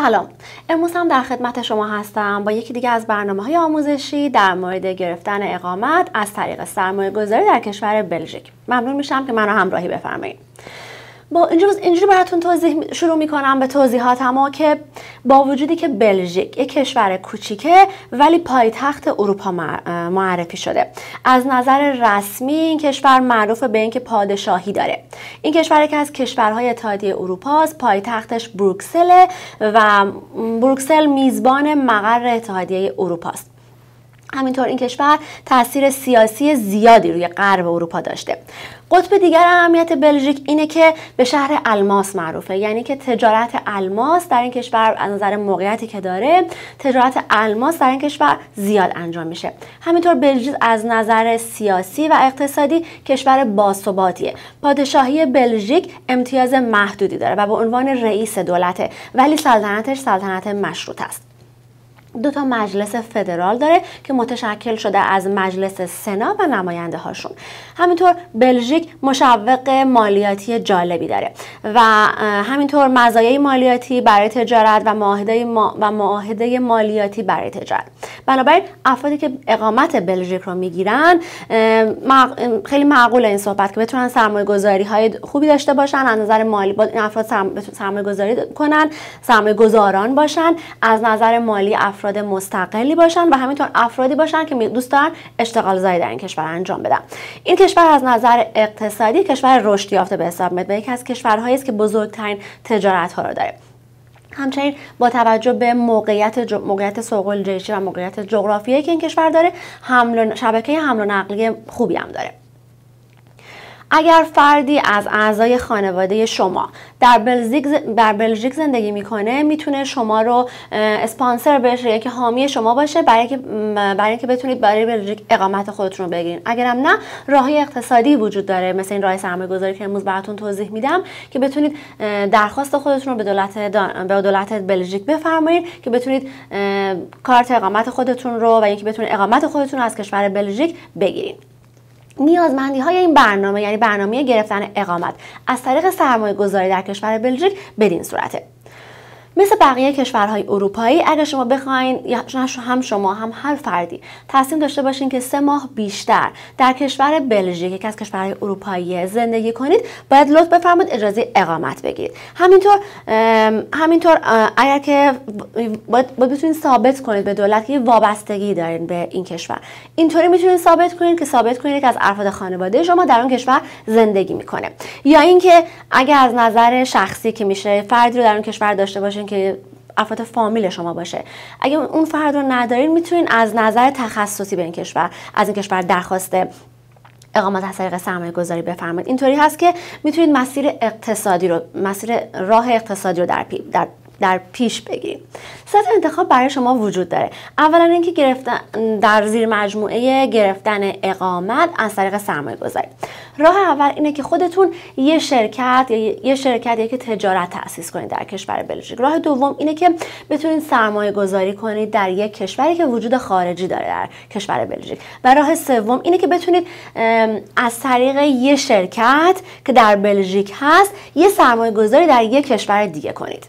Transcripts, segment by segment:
سلام، امروز هم در خدمت شما هستم با یکی دیگه از برنامه‌های آموزشی در مورد گرفتن اقامت از طریق سرمایه‌گذاری در کشور بلژیک. ممنون میشم که منو همراهی بفرمایید. با اینجوری براتون شروع میکنم به توضیحاتم که با وجودی که بلژیک یک کشور کوچیکه ولی پایتخت اروپا معرفی شده. از نظر رسمی این کشور معروف به اینکه پادشاهی داره. این کشور یکی از کشورهای اتحادیه اروپا است، پایتختش بروکسل و بروکسل میزبان مقر اتحادیه اروپا است. همینطور این کشور تاثیر سیاسی زیادی روی غرب اروپا داشته. قطب دیگر اهمیت بلژیک اینه که به شهر الماس معروفه، یعنی که تجارت الماس در این کشور از نظر موقعیتی که داره، تجارت الماس در این کشور زیاد انجام میشه. همینطور بلژیک از نظر سیاسی و اقتصادی کشور باثباتیه. پادشاهی بلژیک امتیاز محدودی داره و به عنوان رئیس دولته، ولی سلطنتش سلطنت مشروط است. دو تا مجلس فدرال داره که متشکل شده از مجلس سنا و نماینده هاشون. همینطور بلژیک مشوق مالیاتی جالبی داره و همینطور مزایای مالیاتی برای تجارت و معاهده مالیاتی برای تجارت. بنابراین افرادی که اقامت بلژیک رو میگیرن خیلی معقوله این صحبت که بتونن سرمایه‌گذاری های خوبی داشته باشن، از نظر مالی با این افراد سرمایه‌گذاری کنن، سرمایه‌گذاران باشن، از نظر مالی افراد مستقلی باشن و همینطور افرادی باشن که دوست دارن اشتغال زایی در این کشور انجام بدن. این کشور از نظر اقتصادی کشور رشد یافته به حساب میاد و یکی از کشورهایی است که بزرگترین تجارت ها رو داره. همچنین با توجه به موقعیت سوق الجیشی و موقعیت جغرافیایی که این کشور داره، شبکه حمل و نقلیه خوبی هم داره. اگر فردی از اعضای خانواده شما در بلژیک زندگی میکنه، میتونه شما رو اسپانسر بشه، یکی حامی شما باشه برای اینکه بتونید برای بلژیک اقامت خودتون رو بگیرین. اگرم نه، راههای اقتصادی وجود داره، مثل این راه سرمایه‌گذاری که امروز براتون توضیح میدم که بتونید درخواست خودتون رو به دولت بلژیک بفرمایید که بتونید کارت اقامت خودتون رو و اینکه بتونید اقامت خودتون رو از کشور بلژیک بگیرین. نیازمندی های این برنامه، یعنی برنامه گرفتن اقامت از طریق سرمایه گذاری در کشور بلژیک، بدین صورته. مثل بقیه کشورهای اروپایی، اگر شما بخواین هم شما هم هر فردی تصمیم داشته باشین که 3 ماه بیشتر در کشور بلژیک، یکی از کشورهای اروپایی، زندگی کنید، باید لطف بفرمایید اجازه اقامت بگیرید. همینطور اگر که باید بتونید ثابت کنید به دولت که وابستگی دارین به این کشور. اینطوری میتونید ثابت کنید که از افراد خانواده شما در اون کشور زندگی میکنه. یا اینکه اگر از نظر شخصی که میشه فردی رو در اون کشور داشته باشین که افراد فامیل شما باشه، اگه اون فرد رو ندارین، میتونین از نظر تخصصی به از این کشور درخواست اقامت از طریق سرمایه گذاری بفرمایید. اینطوری هست که میتونید مسیر راه اقتصادی رو در پیش بگیرید. 3 تا انتخاب برای شما وجود داره. اولا اینکه در زیر مجموعه گرفتن اقامت از طریق سرمایه گذاری. راه اول اینه که خودتون یه شرکت که تجارت تأسیس کنید در کشور بلژیک. راه دوم اینه که بتونید سرمایه گذاری کنید در یک کشوری که وجود خارجی داره در کشور بلژیک. و راه سوم اینه که بتونید از طریق یه شرکت که در بلژیک هست یه سرمایه گذاری در یک کشور دیگه کنید.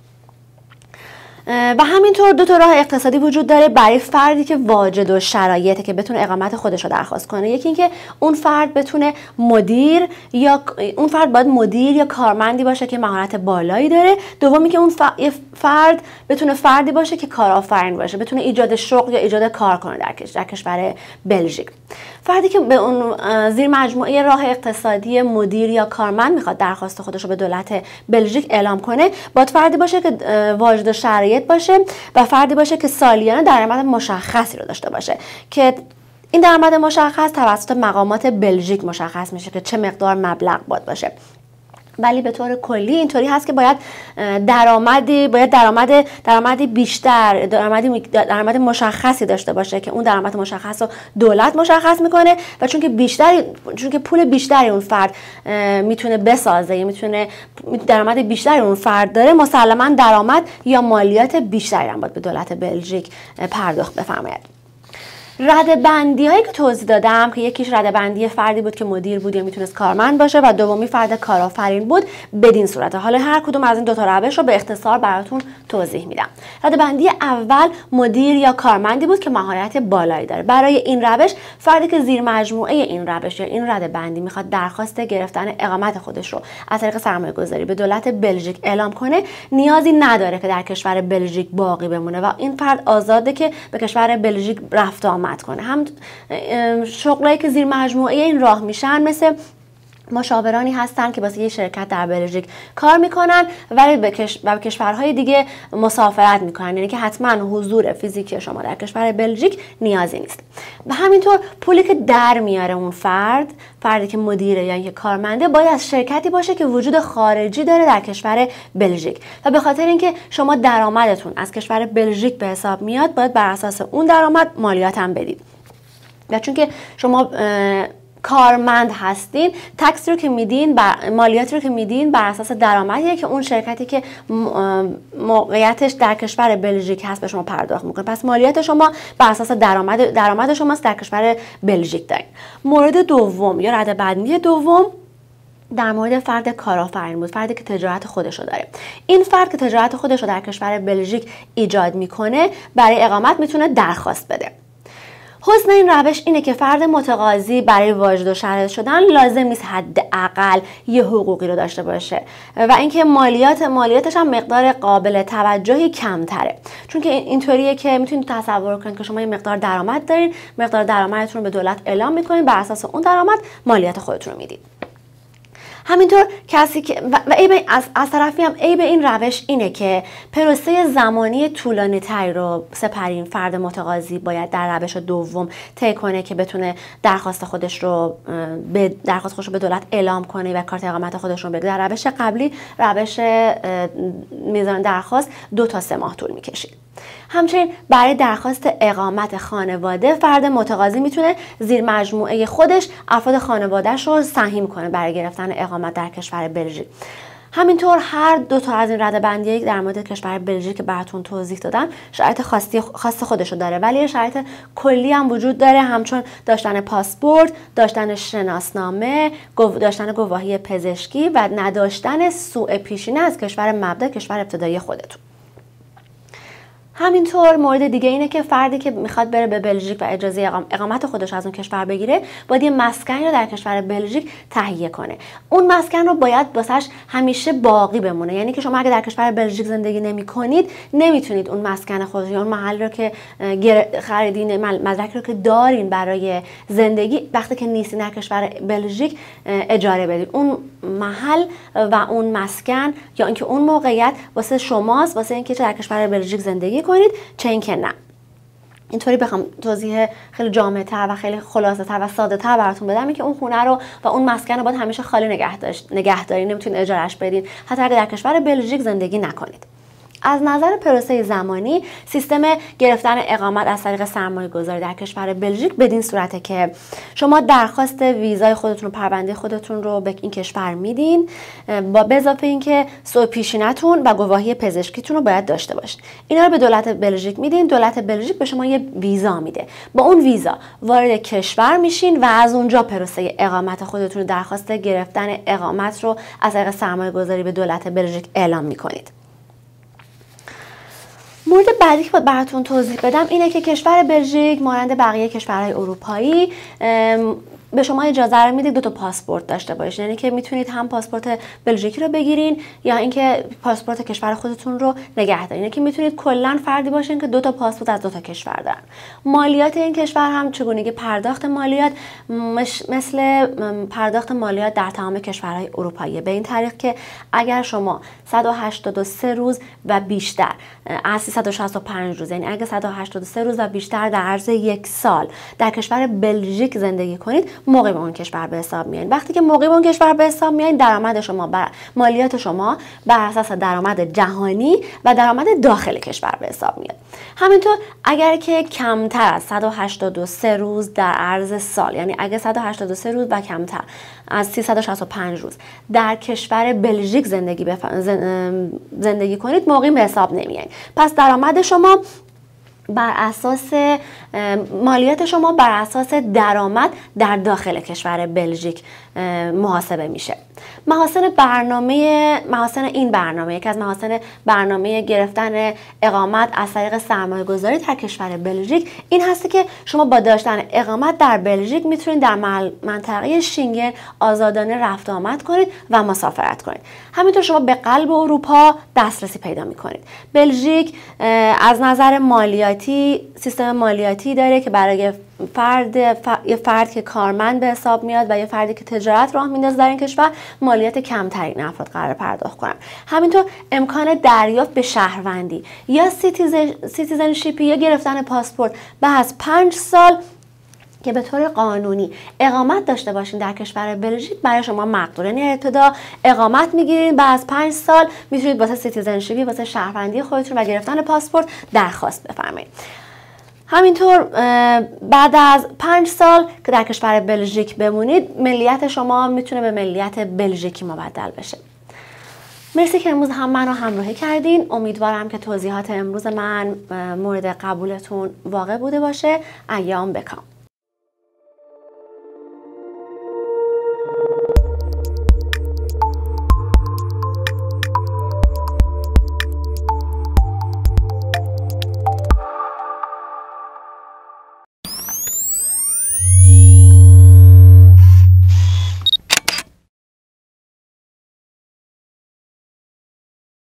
و همینطور 2 تا راه اقتصادی وجود داره برای فردی که واجد و شرایطه که بتونه اقامت خودش رو درخواست کنه. یکی اینکه اون فرد باید مدیر یا کارمندی باشه که مهارت بالایی داره. دومی که اون فرد بتونه فردی باشه که کارآفرین باشه، بتونه ایجاد شغل یا ایجاد کار کنه در کشور بلژیک. فردی که به اون زیر مجموعه راه اقتصادی مدیر یا کارمند میخواد درخواست خودش رو به دولت بلژیک اعلام کنه، باید فردی باشه که واجد شرایط باشه و فردی باشه که سالیانه درآمد مشخصی رو داشته باشه که این درآمد مشخص توسط مقامات بلژیک مشخص میشه که چه مقدار مبلغ باید باشه. ولی به طور کلی اینطوری هست که باید درآمدی بیشتر، درآمد مشخصی داشته باشه که اون درآمد مشخص رو دولت مشخص میکنه و چون که پول بیشتری اون فرد میتونه بسازه، درآمد بیشتری اون فرد داره، مسلما درآمد یا مالیات بیشتری هم باید به دولت بلژیک پرداخت بفرماید. ردبندی هایی که توضیح دادم که یکیش ردبندی فردی بود که مدیر بود یا میتونست کارمند باشه و دومی فرد کارآفرین بود بدین صورته. حالا هر کدوم از این دو تا روش رو به اختصار براتون توضیح میدم. ردبندی اول مدیر یا کارمندی بود که مهارت بالایی داره. برای این روش فردی که زیر مجموعه این روش یا این ردبندی میخواد درخواست گرفتن اقامت خودش رو از طریق سرمایه‌گذاری به دولت بلژیک اعلام کنه، نیازی نداره که در کشور بلژیک باقی بمونه و این فرد آزاده که به کشور بلژیک رفت آمد کنه. هم شغلایی که زیر مجموعه این راه میشن مثل مشاورانی هستن که واسه یه شرکت در بلژیک کار میکنن ولی به کشورهای دیگه مسافرت میکنن، یعنی که حتما حضور فیزیکی شما در کشور بلژیک نیازی نیست. و همینطور پولی که در میاره اون فردی که مدیره یا اینکه کارمنده باید از شرکتی باشه که وجود خارجی داره در کشور بلژیک و به خاطر اینکه شما درآمدتون از کشور بلژیک به حساب میاد باید بر اساس اون درآمد مالیات هم بدید. و چون که شما کارمند هستین، تکس رو که میدین، مالیات رو که میدین بر اساس درآمدیه که اون شرکتی که موقعیتش در کشور بلژیک هست به شما پرداخت میکنه. پس مالیات شما بر اساس درآمد شماست در کشور بلژیک دارین. مورد دوم یا ردبندی دوم در مورد فرد کارآفرین بود، فردی که تجارت خودش رو داره. این فرد که تجارت خودش رو در کشور بلژیک ایجاد میکنه برای اقامت میتونه درخواست بده. حسن این روش اینه که فرد متقاضی برای واجد و شرط شدن لازم نیست حداقل یه حقوقی رو داشته باشه و اینکه مالیاتش هم مقدار قابل توجهی کمتره، چون که اینطوریه که میتونید تصور کنید که شما یه مقدار درآمد دارین، مقدار درآمدتون رو به دولت اعلام میکنید، بر اساس اون درآمد مالیات خودتون رو میدید. همینطور کسی که از طرفی هم عیب این روش اینه که پروسه زمانی طولانی تری رو سپرین فرد متقاضی باید در روش دوم طی کنه که بتونه درخواست خودش رو به دولت اعلام کنه و کارت اقامت خودش رو بگیره. در روش قبلی روش میزان درخواست 2 تا 3 ماه طول میکشید. همچنین برای درخواست اقامت خانواده فرد متقاضی میتونه زیر مجموعه خودش افراد خانواده‌اش رو سهیم کنه برای گرفتن اقامت در کشور بلژیک. همینطور هر دو تا از این ردبندی در مورد کشور بلژیک که براتون توضیح دادم شرایط خاص خودشو داره، ولی شرایط کلی هم وجود داره، همچون داشتن پاسپورت، داشتن شناسنامه، داشتن گواهی پزشکی و نداشتن سوء پیشینه از کشور مبدا، کشور ابتدایی خودتون. همینطور مورد دیگه اینه که فردی که میخواد بره به بلژیک و اجازه اقامت خودش از اون کشور بگیره باید یه مسکنی رو در کشور بلژیک تهیه کنه. اون مسکن رو باید واسش همیشه باقی بمونه، یعنی که شما اگه در کشور بلژیک زندگی نمی‌کنید نمیتونید اون مسکن خودتون یا اون محل رو که خریدین، مدرک رو که دارین برای زندگی وقتی که نیستین در کشور بلژیک اجاره بدید. اون محل و اون مسکن یا اینکه اون موقعیت واسه شماست، واسه اینکه در کشور بلژیک زندگی کنید، چه اینکه نه. اینطوری بخوام توضیح خیلی جامع‌تر و خیلی خلاصه‌تر و ساده‌تر براتون بدم که اون خونه رو و اون مسکن رو باید همیشه خالی نگه دارین، نمیتونید اجارهش بدین حتی اگه در کشور بلژیک زندگی نکنید. از نظر پروسه زمانی سیستم گرفتن اقامت از طریق سرمایه‌گذاری در کشور بلژیک بدین صورته که شما درخواست ویزای خودتون و پرونده خودتون رو به این کشور میدین، با به اضافه اینکه سوء پیشینه‌تون و گواهی پزشکیتون رو باید داشته باشین. اینا رو به دولت بلژیک میدین، دولت بلژیک به شما یه ویزا میده. با اون ویزا وارد کشور میشین و از اونجا پروسه اقامت خودتون رو، درخواست گرفتن اقامت رو از طریق سرمایه‌گذاری به دولت بلژیک اعلام میکنید. مورد بعدی که براتون توضیح بدم اینه که کشور بلژیک مانند بقیه کشورهای اروپایی به شما اجازه رو میده 2 تا پاسپورت داشته باشین، یعنی که میتونید هم پاسپورت بلژیکی رو بگیرین یا اینکه پاسپورت کشور خودتون رو نگه دارین، یعنی که میتونید کلا فردی باشین که 2 تا پاسپورت از 2 تا کشور دارن. مالیات این کشور هم چگونگی پرداخت مالیات مثل پرداخت مالیات در تمام کشورهای اروپایی، به این طریق که اگر شما 183 روز و بیشتر از 365 روز، یعنی اگر 183 روز و بیشتر در عرض 1 سال در کشور بلژیک زندگی کنید، مقیم اون کشور به حساب میایین. وقتی که مقیم اون کشور به حساب میایین، درآمد شما مالیات شما بر اساس درآمد جهانی و درآمد داخل کشور به حساب میاد. همینطور اگر که کمتر از 183 روز در عرض سال، یعنی اگر 183 روز و کمتر از 365 روز در کشور بلژیک زندگی کنید، مقیم به حساب نمیایین. پس درآمد شما بر اساس مالیات شما بر اساس درآمد در داخل کشور بلژیک محاسبه میشه. محاسن این برنامه، یکی از محاسن برنامه گرفتن اقامت از طریق سرمایه گذاری در کشور بلژیک این هستی که شما با داشتن اقامت در بلژیک میتونید در منطقه شینگن آزادانه رفت آمد کنید و مسافرت کنید. همینطور شما به قلب اروپا دسترسی پیدا میکنید. بلژیک از نظر مالیاتی سیستم مالیاتی داره که برای یه فرد که کارمند به حساب میاد و یه فردی که تجارت راه میندازه در این کشور مالیات کمتری این افراد قرار پرداخت کنن. همینطور امکان دریافت به شهروندی یا سیتیزنشیپ یا گرفتن پاسپورت بعد از 5 سال که به طور قانونی اقامت داشته باشین در کشور بلژیک برای شما مقدور. یعنی ابتدا اقامت میگیرین، بعد از 5 سال میتونید واسه سیتیزنشیپی، واسه شهروندی خودتون و گرفتن پاسپورت درخواست بفرمایید. همینطور بعد از 5 سال که در کشور بلژیک بمونید ملیت شما میتونه به ملیت بلژیکی مبدل بشه. مرسی که امروز هم منو همراهی کردین. امیدوارم که توضیحات امروز من مورد قبولتون واقع بوده باشه. ایام بکام.